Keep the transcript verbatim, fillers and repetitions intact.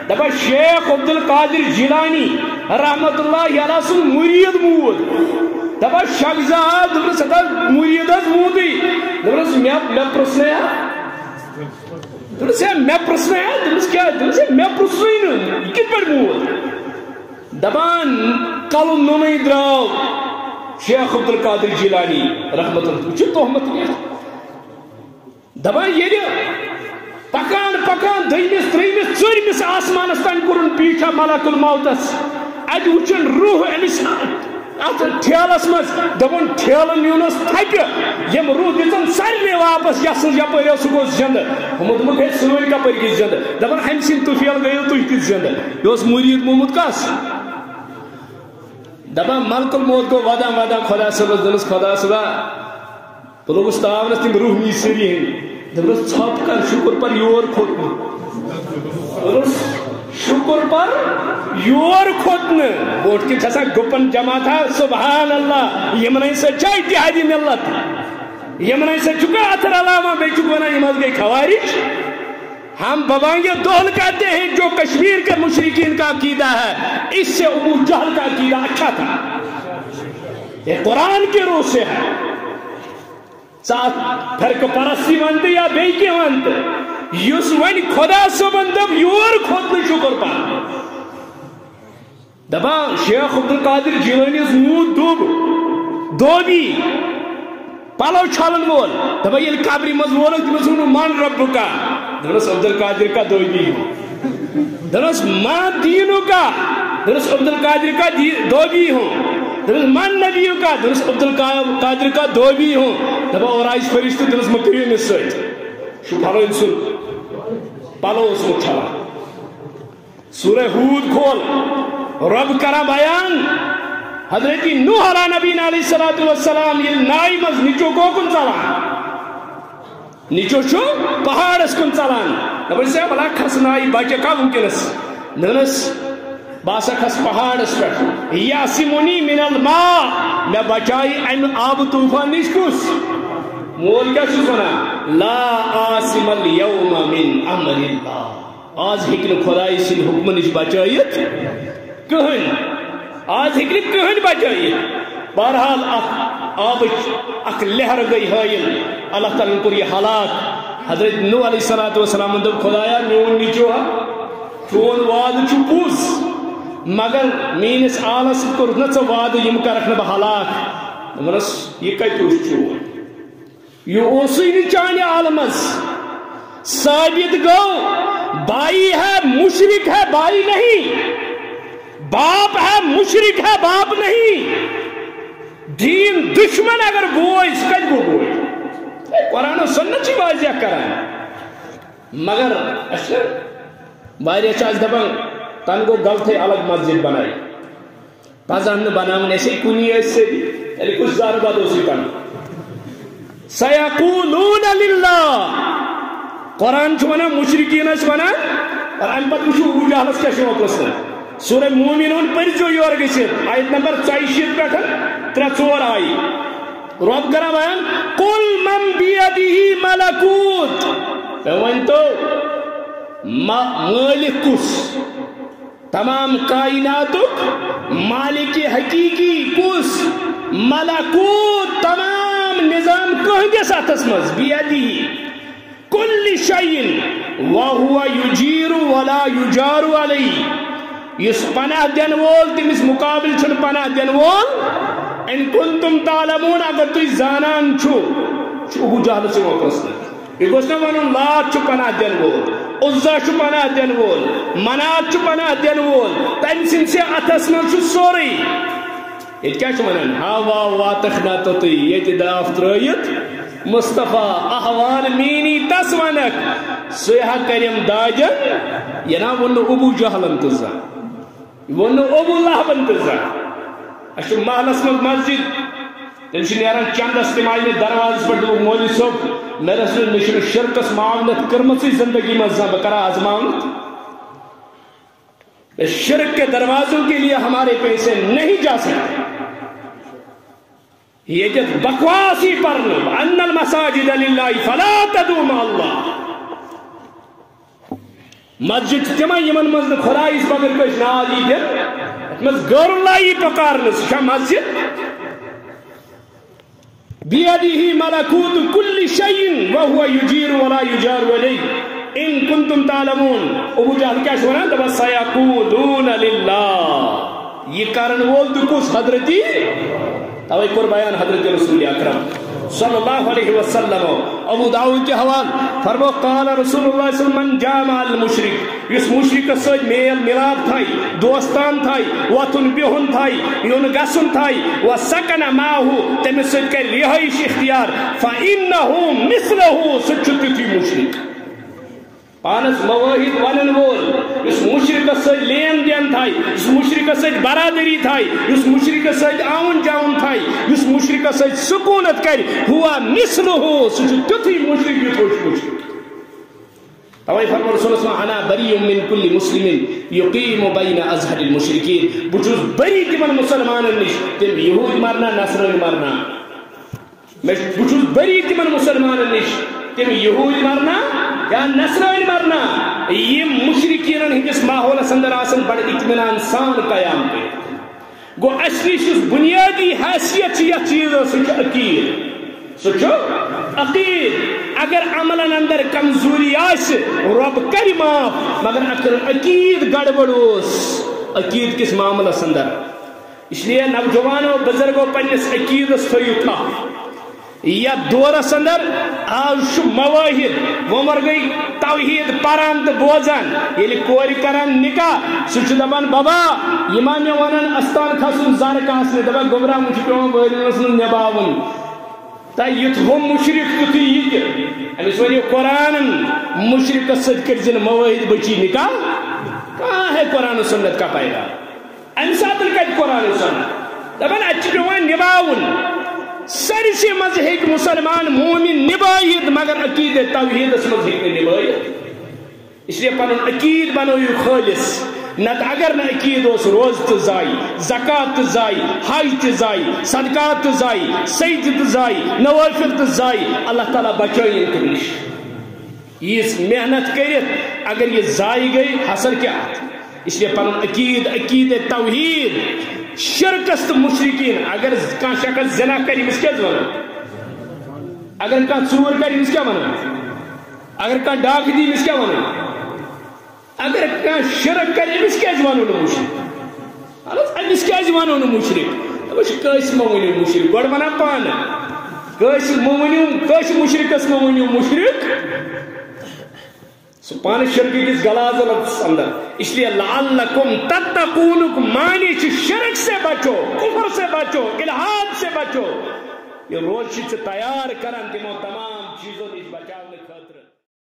دبا شیخ عبد القادر جیلانی رحمت اللہ علیہ سن مرید مود دبا شخزاد سدا مرید مودی دبا میں میں پرسنے دبا میں پرسنے دبا کیا دبا میں پرسنے کت پر مود دبان کل نمی دراو شیخ عبد القادر جیلانی رحمت اللہ چھ تہمت نہیں دبان یہ پکان پکان دہمس ترمس ژورمس آسمانس تان کورن پیچھا ملک الموتس ات وچن روح امس ات ٹھیلس مز دپن ٹھیل نیونس تھپہ یم روح دن سارے واپس یس یپر سہ گو زندہ ہمو دپک ہے سوری کپر گئی زندہ دپن ہم سن تفیل گیو تھی تہ زندہ یہ مرید محمود کس دپان ملک الموت گو ودان ودان خدا صبس دنس خدا صبح بہ لوگس تاونس تم روح نی سری ہند دپس ژھپ کر شکر پر یور کھوت شکر پر یور کھوت بوٹ کن چھسا گپن جمع تھا سبحان اللہ یمن سے چا اتحادی ملت یمن سے چکا اتر علامہ بے چکونا یمن گئی خوارج ہم ببانگے دوہل کہتے ہیں جو کشمیر کے مشرکین کا عقیدہ ہے اس سے ابو جہل کا عقیدہ اچھا تھا یہ قرآن کے روح سے ہے ساتھ فرق پرستی ونت یا بیکی ونت یس ون خدا صبن دب یور کھوت شکر پر دبا شیخ عبد القادر جیلانی مود دوب دوبی پلو چھالن وول دبا یل قبری مز وولک تمس ون من رب کا دنس عبد القادر کا دوبی ہوں دنس ما دینو کا دنس عبد القادر کا دوبی ہوں دنس من نبیو کا دنس عبد القادر کا دوبی ہوں دبا اور آئیس فرشت دنس مکریو میں سوچ شو پھلو انسل پلو اس کو چھلا سورہ ہود کھول رب کرا بیان حضرت نوح علیہ نبی علیہ السلام یہ نائی مز نیچو کو کن چلان نیچو چھو پہاڑ اس کن چلان نبی سے بلا کھس نائی بچے کا ممکنس ننس باسا کھس پہاڑ اس پر یاسمونی من الماء میں بچائی این آب طوفان نشکس مول کیا چھو سنا لا آسم اليوم من امر اللہ آج ہکن خدای سن حکم نش بچائیت کہن آج ہکن کہن بچائیت بہرحال آب اک لہر گئی حائل اللہ تعالیٰ کو یہ حالات حضرت نوح علیہ السلام دب خدایا میون نیچو چون واد چھو پوز مگر مینس آلس کو رکھنا چا واد یم کا رکھنا بحالاک مرس یہ کئی توش چھو یہ اسی نہیں چاہنے عالمز ثابت گو بائی ہے مشرک ہے بائی نہیں باپ ہے مشرک ہے باپ نہیں دین دشمن اگر بوئیس کج بو بوئی قرآن و سنت چی واضح کرائیں مگر اشتر باری چاہز دبن تن کو غلط ہے الگ مسجد بنائی پازان بناؤن ایسے کنی ایسے بھی یعنی کچھ ضربہ دوسری کن سیقولون للہ قرآن چھونا مشرکین اس بنا اور انپت مشو ابو جہلس کیا شما پرسن سورہ مومنون پر جو یور گیسر آیت نمبر چائشیت بیٹھن ترہ چور آئی رب کرا بیان قل من بیدیہی ملکوت فہوان تو مالک کس تمام کائناتک مالک حقیقی کس ملکوت تمام نظام کہنگے ساتھ اسمز بیدیہی کل شیئن وَهُوَ يُجِيرُ وَلَا يُجَارُ عَلَيْهِ یس پناہ دین وول تمس مقابل چھن پناہ دین وول ان کنتم تعلمون اگر تو زانان چھو چھو ابو جہل سے وہ پرسن یہ گوشنا ونن لات چھو پناہ دین وول عزا چھو پناہ دین وول منات چھو پناہ دین وول تم سن سے اتسمن چھو سوری یہ کیا چھو ونن ہاوا واتخنا تو یہ داف ترائیت مصطفیٰ احوال مینی تسونک سیحہ کریم داجن یہ نا ون ابو جہل انتظا ون ابو لہب انتظا اشو محلس میں مسجد تنشی نیران چند استماعی میں دروازes پر دو مولی صبح میرے رسول نشن شرکس معاملت کرمسی زندگی مزہ بکرا آز معاملت شرک کے دروازوں کے لیے ہمارے پیسے نہیں جا سکتے یہ جد بکواسی پر ان المساجد للہ فلا تدعوا مع اللہ مسجد تم یمن مز خدائس بغیر کس ناز یہ مز غیر اللہ پکارن سہ مسجد بیدہ ملکوت کل شیء وهو یجیر ولا یجار علیہ ان کنتم تعلمون. ابو جہل کیا ونان دپان سیقولون للہ یہ کرن وول تو کس حضرتی توے کور بیان حضرت رسول اکرم صلی اللہ علیہ وسلم. ابو داؤد کے حوال فرمو قال رسول اللہ صلی اللہ علیہ وسلم من جامع المشرک اس مشرک سۭتۍ میل ملاپ تھائی دوستان تھائی وتھن بہن تھائی یون گژھن تھائی و سکن معه تٔمِس سۭتۍ کرِ رہٲیش اختیار فإنه مثله سُہ چھُ تیُتھُے مشرک. پانس مواہد ونن وول اس مشرک سۭتۍ لین دین تھائی اس مشرک سۭتۍ برادری تھائی اس مشرک سۭتۍ آون جاون تھائی اس مشرک سۭتۍ سکونت کر ہوا مثلہ سُہ چھُ تیُتھُے مشرک یُتھ مشرک. توے فرمو رسول اللہ انا بری من کل مسلم یقیم بین ازہر المشرکین بہ چھُس بری تمن مسلمانن نش تم یہود مرنا نصرٲنۍ مرنا بہ چھُس بری تمن مسلمانن نش تم یہود مرنا یا نصرٲنۍ مرنا یہ مشرکین ہندس ماحولس اندر آسن بڑے اطمینان سان قیام کر گو اس نش بنیادی حیثیت یہ چیز سہ عقید سہ عقید. اگر عملن اندر کمزوری آس رب کر معاف مگر اگر عقید گڑبڑ عقید کس معاملس اندر اس لیے نوجوانوں بزرگوں پنس عقیدس تھیو تھا. یا دورس اندر آج مواہد ومر گئی توحید پران تو بوزان یل کور کران نکاح سہ دپان بابا یہ ما مے ونان استان کھسن زر کاسن دپان گوبرا مجھ پیوان وٲلِنس منٛز نباوُن تا یُتھ ہُہ مشرک تیُتھُے یہِ تہِ أمِس ؤنِو قرآنن مشرکس سۭتۍ کٔرزِ نہٕ مواہد بچی نکاح کانٛہہ ہے قرآن سنت کا پیدا امہِ ساتہٕ کتہِ قرآن سنت دپان اتہِ چھُ پیوان نباوُن. سرسے مز ہیک مسلمان مومن نبائید مگر عقید توحیدس مز ہیک نبائید. اس لیے پنن عقید بنویو خالص نت اگر نہ عقید اس روز تو زائی زکات تو زائی حج تو زائی صدقات تو زائی سجد تو زائی نوافل تو زائی اللہ تعالیٰ بچائیں ان نش. یہ محنت کرت اگر یہ ضائع گئی حاصل کیا. اس لیے پنن عقید عقید توحید شرکس تو مشرکین. اگر کان شخص زنا کری اس کیا ونو اگر کان ژور کری اس کیا ونو اگر کان ڈاک دی اس کیا ونو اگر کان شرک کری اس کیا ونو نو مشرک حالت اس کیا ونو نو مشرک بس کس مو ونو مشرک گوڑ ونا پان کس مو ونو کس مشرکس مو ونو مشرک سبحان شرک کس غلاظت اندر. اس لیے لعلکم تتقون معنی چھ شرک سے بچو کفر سے بچو الحاد سے بچو. یہ روز چھ تیار کرن تمو تمام چیزوں نش بچاؤ خاطر.